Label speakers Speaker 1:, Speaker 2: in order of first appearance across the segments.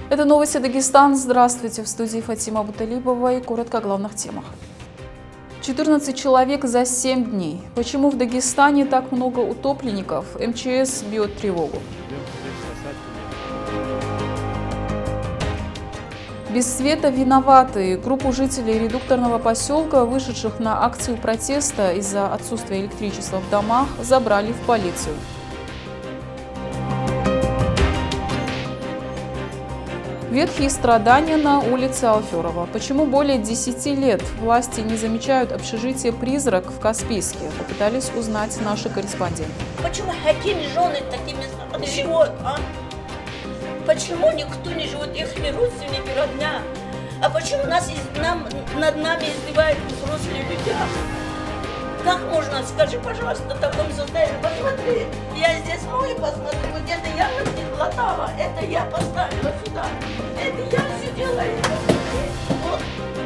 Speaker 1: Это новости Дагестан. Здравствуйте, в студии Фатима Буталибова и коротко о главных темах. 14 человек за 7 дней. Почему в Дагестане так много утопленников? МЧС бьет тревогу. Без света виноваты. Группу жителей редукторного поселка, вышедших на акцию протеста из-за отсутствия электричества в домах, забрали в полицию. Ветхие страдания на улице Алферова. Почему более 10 лет власти не замечают общежитие «Призрак» в Каспийске? Попытались узнать наши корреспонденты.
Speaker 2: Почему такие жены такими живут, а? Почему никто не живет, их родственники, родня? А почему над нами издеваются взрослые люди? Как можно, скажи, пожалуйста, в таком состоянии? Посмотри, я здесь мою, посмотри, вот это я латала, это я поставила сюда, это я все делаю, посмотри, вот.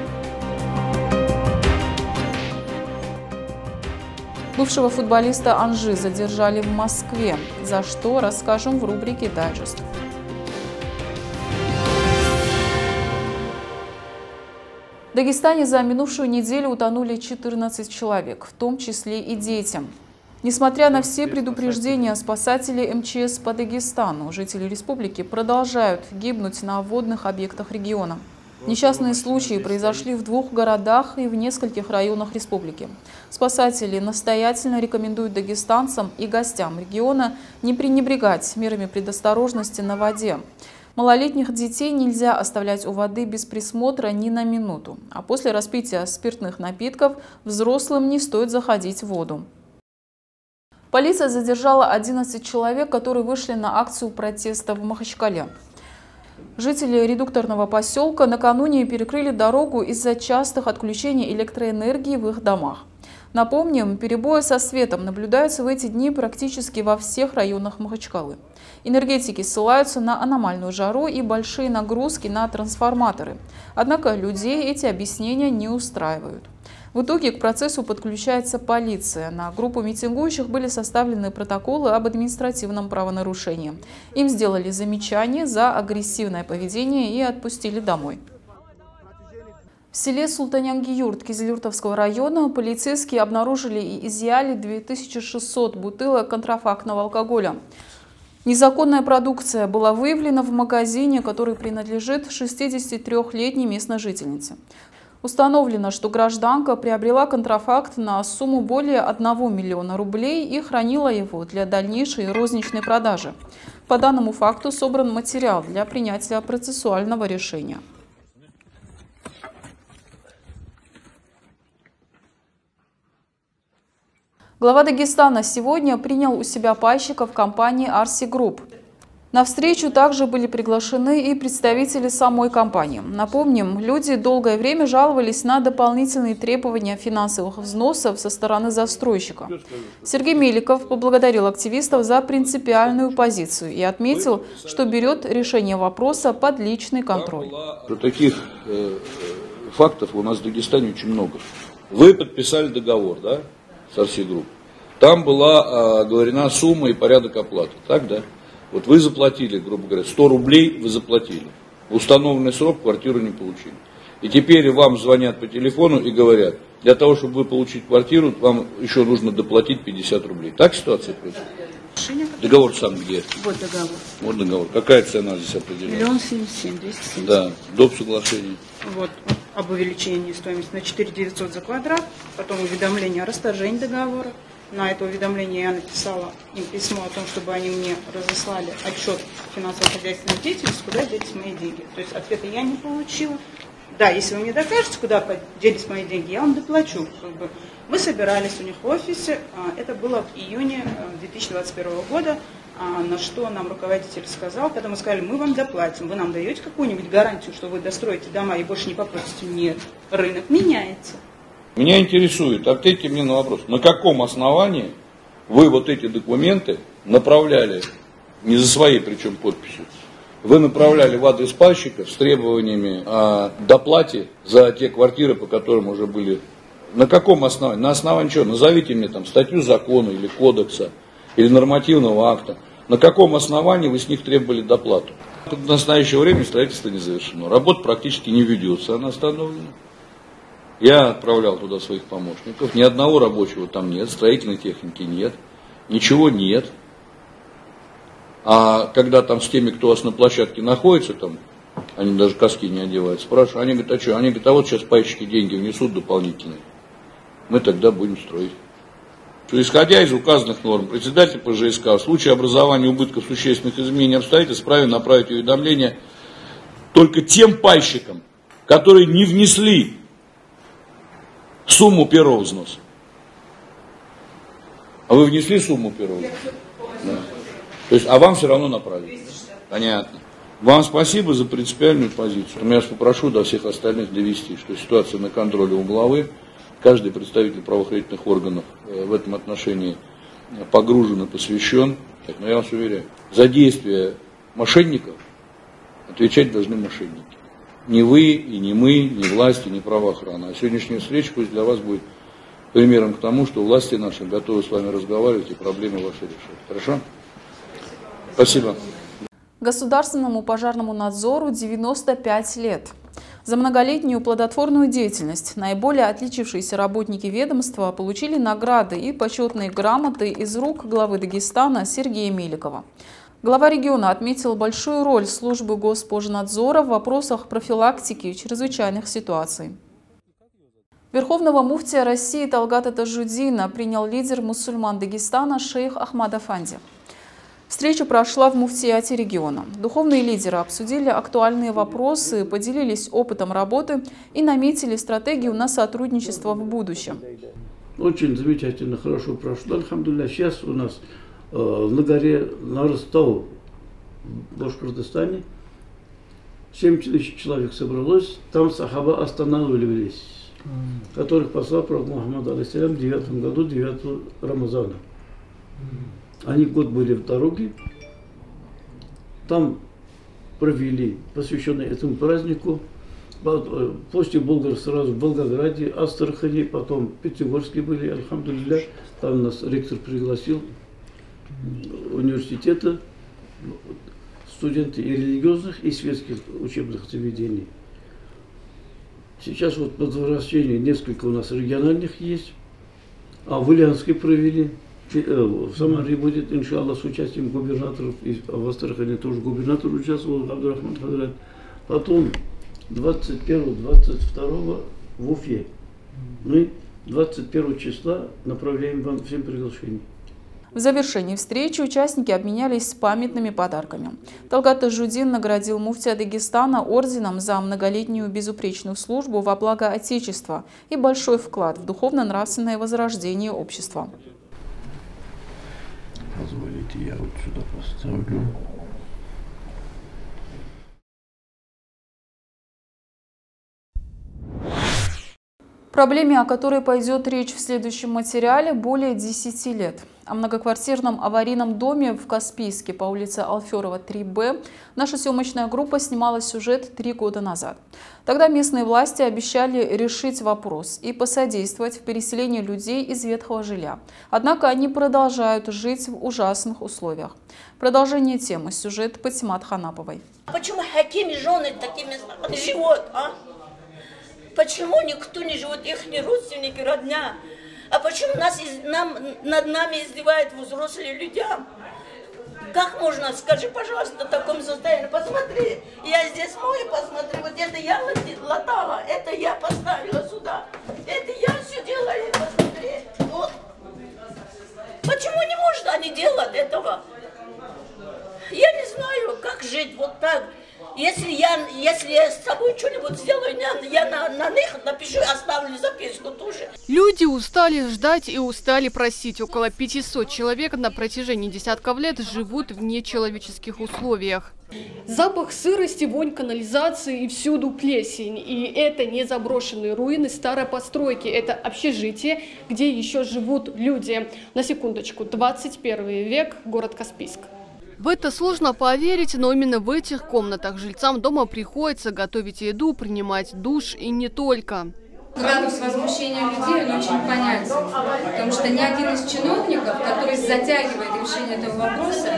Speaker 1: Бывшего футболиста Анжи задержали в Москве. За что, расскажем в рубрике «Дайджест». В Дагестане за минувшую неделю утонули 14 человек, в том числе и дети. Несмотря на все предупреждения спасателей МЧС по Дагестану, жители республики продолжают гибнуть на водных объектах региона. Несчастные случаи произошли в 2 городах и в нескольких районах республики. Спасатели настоятельно рекомендуют дагестанцам и гостям региона не пренебрегать мерами предосторожности на воде. Малолетних детей нельзя оставлять у воды без присмотра ни на минуту, а после распития спиртных напитков взрослым не стоит заходить в воду. Полиция задержала 11 человек, которые вышли на акцию протеста в Махачкале. Жители редукторного поселка накануне перекрыли дорогу из-за частых отключений электроэнергии в их домах. Напомним, перебои со светом наблюдаются в эти дни практически во всех районах Махачкалы. Энергетики ссылаются на аномальную жару и большие нагрузки на трансформаторы. Однако людей эти объяснения не устраивают. В итоге к процессу подключается полиция. На группу митингующих были составлены протоколы об административном правонарушении. Им сделали замечание за агрессивное поведение и отпустили домой. В селе Султанянгиюрт Кизилюртовского района полицейские обнаружили и изъяли 2600 бутылок контрафактного алкоголя. Незаконная продукция была выявлена в магазине, который принадлежит 63-летней местной жительнице. Установлено, что гражданка приобрела контрафакт на сумму более 1 миллиона рублей и хранила его для дальнейшей розничной продажи. По данному факту собран материал для принятия процессуального решения. Глава Дагестана сегодня принял у себя пайщиков компании Арси Групп. На встречу также были приглашены и представители самой компании. Напомним, люди долгое время жаловались на дополнительные требования финансовых взносов со стороны застройщика. Сергей Меликов поблагодарил активистов за принципиальную позицию и отметил, что берет решение вопроса под личный контроль.
Speaker 3: Таких фактов у нас в Дагестане очень много. Вы подписали договор, да, с Арси Групп. Там была оговорена сумма и порядок оплаты, так, да? Вот вы заплатили, грубо говоря, 100 рублей вы заплатили. В установленный срок квартиру не получили. И теперь вам звонят по телефону и говорят, для того, чтобы вы получить квартиру, вам еще нужно доплатить 50 рублей. Так ситуация происходит? Договор сам где?
Speaker 4: Вот договор.
Speaker 3: Вот договор. Какая цена здесь определена?
Speaker 4: 1 077 270.
Speaker 3: Да, доп. Соглашение.
Speaker 4: Вот об увеличении стоимости на 4900 за квадрат, потом уведомление о расторжении договора. На это уведомление я написала им письмо о том, чтобы они мне разослали отчет финансово-хозяйственной деятельности, куда делись мои деньги. То есть ответа я не получила. Да, если вы мне докажете, куда делись мои деньги, я вам доплачу. Мы собирались у них в офисе, это было в июне 2021 года, на что нам руководитель сказал, когда мы сказали, мы вам доплатим, вы нам даете какую-нибудь гарантию, что вы достроите дома и больше не попросите? Нет, рынок меняется.
Speaker 3: Меня интересует, ответьте мне на вопрос, на каком основании вы вот эти документы направляли, не за своей причем подписью, вы направляли в адрес пайщиков с требованиями о доплате за те квартиры, по которым уже были. На каком основании? На основании чего? Назовите мне там статью закона или кодекса, или нормативного акта, На каком основании вы с них требовали доплату? В настоящее время строительство не завершено. Работа практически не ведется, она остановлена. Я отправлял туда своих помощников. Ни одного рабочего там нет, строительной техники нет, ничего нет. А когда там с теми, кто у вас на площадке находится, там, они даже каски не одевают, спрашивают, они говорят, а что? Они говорят, а вот сейчас пайщики деньги внесут дополнительные. Мы тогда будем строить. Исходя из указанных норм, председатель ПЖСК в случае образования убытков существенных изменений обстоятельств вправе направить уведомление только тем пайщикам, которые не внесли сумму первого взноса. А вы внесли сумму первого взноса? Да. То есть, а вам все равно направили. Понятно. Вам спасибо за принципиальную позицию. Я вас попрошу до всех остальных довести, что ситуация на контроле у главы. Каждый представитель правоохранительных органов в этом отношении погружен и посвящен. Но я вас уверяю, за действия мошенников отвечать должны мошенники. Не вы, и не мы, не власти, не правоохрана. А сегодняшняя встреча пусть для вас будет примером к тому, что власти наши готовы с вами разговаривать и проблемы ваши решать. Хорошо? Спасибо.
Speaker 1: Государственному пожарному надзору 95 лет. За многолетнюю плодотворную деятельность наиболее отличившиеся работники ведомства получили награды и почетные грамоты из рук главы Дагестана Сергея Меликова. Глава региона отметил большую роль службы Госпожнадзора в вопросах профилактики и чрезвычайных ситуаций. Верховного муфтия России Талгата Тажуддина принял лидер мусульман Дагестана шейх Ахмад Афанди. Встреча прошла в муфтияте региона. Духовные лидеры обсудили актуальные вопросы, поделились опытом работы и наметили стратегию на сотрудничество в будущем.
Speaker 5: Очень замечательно, хорошо прошло. Альхамдулилля, сейчас у нас на горе Нарстау в Башкортостане 7000 человек собралось. Там сахаба останавливались, которых послал пророк Мухаммад алейхиссалям в 9 году, 9 Рамазана. Они год были в дороге, там провели, посвященный этому празднику, после Болгар сразу в Волгограде, Астрахани, потом в Пятигорске были, альхамдулилля, там нас ректор пригласил университета, студенты и религиозных, и светских учебных заведений. Сейчас вот по возвращении несколько у нас региональных есть, а в Ульяновске провели. В Самаре будет, иншаллах, с участием губернаторов, и в Астрахани тоже губернатор участвовал, Абдурахман Хадрат. Потом 21-22 в Уфе. Мы 21 числа направляем вам всем приглашение.
Speaker 1: В завершении встречи участники обменялись памятными подарками. Талгат Тажуддин наградил муфтия Дагестана орденом за многолетнюю безупречную службу во благо Отечества и большой вклад в духовно-нравственное возрождение общества.
Speaker 5: Позволите, я вот сюда поставлю.
Speaker 1: Проблеме, о которой пойдет речь в следующем материале, более 10 лет. О многоквартирном аварийном доме в Каспийске по улице Алферова, 3Б наша съемочная группа снимала сюжет 3 года назад. Тогда местные власти обещали решить вопрос и посодействовать в переселении людей из ветхого жилья. Однако они продолжают жить в ужасных условиях. Продолжение темы. Сюжет Патимат Ханаповой.
Speaker 2: Почему такими жены такими живут, а? Почему никто не живет, их родственники, родня? А почему над нами издевают взрослые люди? Как можно, скажи, пожалуйста, в таком состоянии? Посмотри, я здесь мою, посмотри, вот это я латала, это я поставила сюда, это я все делаю, посмотри. Вот. Почему не может они делать этого? Я не знаю, как жить вот так. Если я с собой что-нибудь сделаю, я на них напишу, оставлю записку тоже.
Speaker 6: Люди устали ждать и устали просить. Около 500 человек на протяжении десятков лет живут в нечеловеческих условиях. Запах сырости, вонь канализации и всюду плесень. И это не заброшенные руины старой постройки. Это общежитие, где еще живут люди. На секундочку, 21 век, город Каспийск. В это сложно поверить, но именно в этих комнатах жильцам дома приходится готовить еду, принимать душ и не только.
Speaker 7: Градус возмущения людей, он очень понятен, потому что ни один из чиновников, который затягивает решение этого вопроса,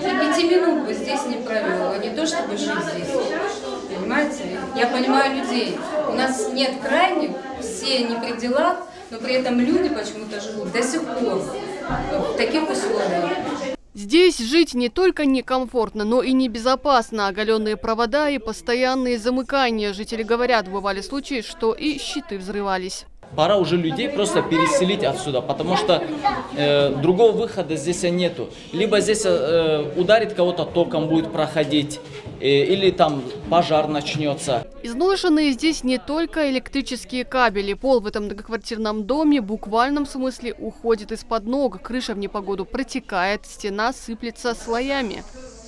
Speaker 7: 5 минут бы здесь не провел, а не то, чтобы жить здесь. Понимаете? Я понимаю людей. У нас нет крайних, все не при делах, но при этом люди почему-то живут до сих пор в таких условиях.
Speaker 6: Здесь жить не только некомфортно, но и небезопасно. Оголенные провода и постоянные замыкания. Жители говорят, бывали случаи, что и щиты взрывались.
Speaker 8: Пора уже людей просто переселить отсюда, потому что другого выхода здесь нету. Либо здесь ударит кого-то током, будет проходить, или там пожар начнется.
Speaker 6: Изношенные здесь не только электрические кабели. Пол в этом многоквартирном доме в буквальном смысле уходит из-под ног. Крыша в непогоду протекает, стена сыплется слоями.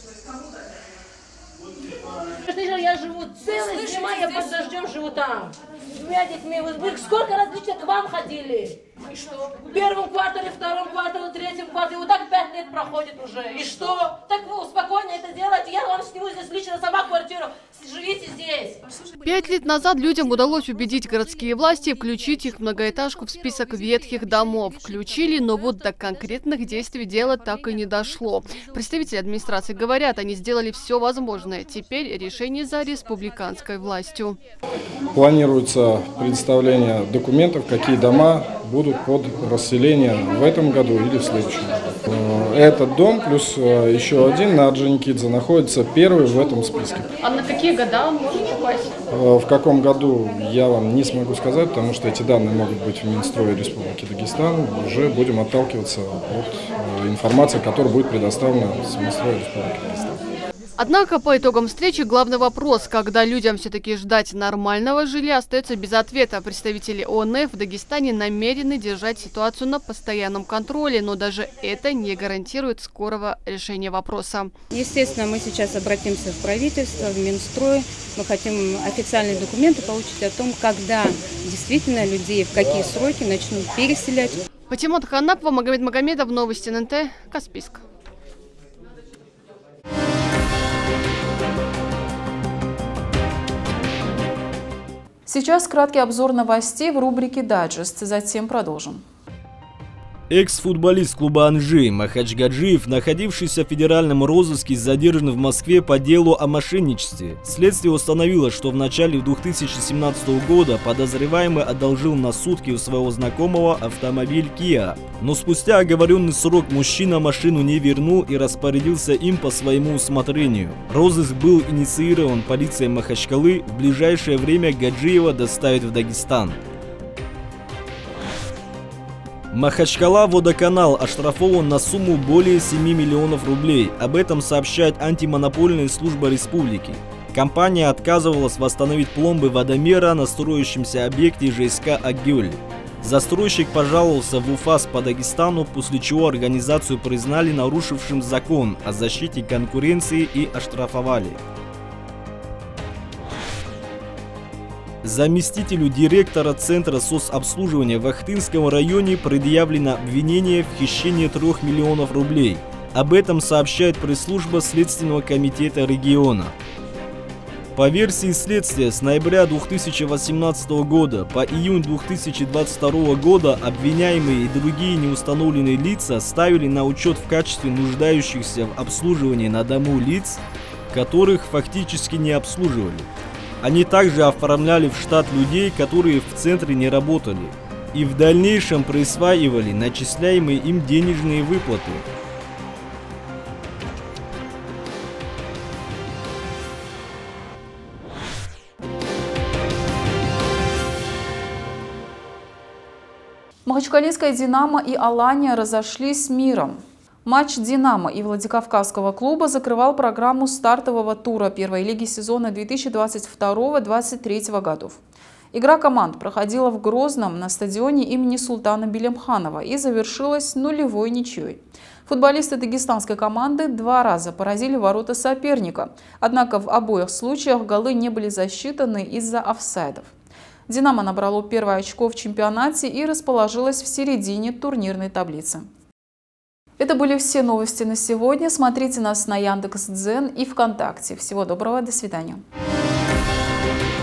Speaker 9: Я живу целый зима, я под дождем живу там. С 2 детьми. Вы сколько раз лично к вам ходили? И что? В первом квартале, втором квартале, третьем квартале. Вот так 5 лет проходит уже. И что? Так вы спокойно это делаете. Я вам сниму здесь лично сама квартиру. Живите здесь.
Speaker 6: 5 лет назад людям удалось убедить городские власти включить их многоэтажку в список ветхих домов. Включили, но вот до конкретных действий дело так и не дошло. Представители администрации говорят, они сделали все возможное. Теперь решение за республиканской властью.
Speaker 10: Планируется предоставление документов, какие дома будут под расселение в этом году или в следующем. Этот дом плюс еще один на Орджоникидзе находится первый в этом списке.
Speaker 6: А на какие года он может попасть?
Speaker 10: В каком году я вам не смогу сказать, потому что эти данные могут быть в Минстрое Республики Дагестан. Уже будем отталкиваться от информации, которая будет предоставлена с Минстроя Республики Дагестан.
Speaker 6: Однако по итогам встречи главный вопрос, когда людям все-таки ждать нормального жилья, остается без ответа. Представители ОНФ в Дагестане намерены держать ситуацию на постоянном контроле, но даже это не гарантирует скорого решения вопроса.
Speaker 11: Естественно, мы сейчас обратимся в правительство, в Минстрой. Мы хотим официальные документы получить о том, когда действительно людей, в какие сроки начнут переселять.
Speaker 6: Патимат Ханапова, Магомед Магомедов, новости ННТ, Каспийск.
Speaker 1: Сейчас краткий обзор новостей в рубрике «Дайджест». Затем продолжим.
Speaker 12: Экс-футболист клуба «Анжи» Махач Гаджиев, находившийся в федеральном розыске, задержан в Москве по делу о мошенничестве. Следствие установило, что в начале 2017 года подозреваемый одолжил на сутки у своего знакомого автомобиль Kia. Но спустя оговоренный срок мужчина машину не вернул и распорядился им по своему усмотрению. Розыск был инициирован полицией Махачкалы. В ближайшее время Гаджиева доставят в Дагестан. Махачкала водоканал оштрафован на сумму более 7 миллионов рублей. Об этом сообщает антимонопольная служба республики. Компания отказывалась восстановить пломбы водомера на строящемся объекте ЖСК «Агюль». Застройщик пожаловался в УФАС по Дагестану, после чего организацию признали нарушившим закон о защите конкуренции и оштрафовали. Заместителю директора Центра соцобслуживания в Ахтынском районе предъявлено обвинение в хищении 3 миллионов рублей. Об этом сообщает пресс-служба Следственного комитета региона. По версии следствия, с ноября 2018 года по июнь 2022 года обвиняемые и другие неустановленные лица ставили на учет в качестве нуждающихся в обслуживании на дому лиц, которых фактически не обслуживали. Они также оформляли в штат людей, которые в центре не работали, и в дальнейшем присваивали начисляемые им денежные выплаты.
Speaker 1: Махачкалинская «Динамо» и «Алания» разошлись с миром. Матч «Динамо» и Владикавказского клуба закрывал программу стартового тура первой лиги сезона 2022-2023 годов. Игра команд проходила в Грозном на стадионе имени Султана Билемханова и завершилась 0-0 ничьей. Футболисты дагестанской команды 2 раза поразили ворота соперника, однако в обоих случаях голы не были засчитаны из-за офсайдов. «Динамо» набрало первое очко в чемпионате и расположилось в середине турнирной таблицы. Это были все новости на сегодня. Смотрите нас на Яндекс.Дзен и ВКонтакте. Всего доброго, до свидания.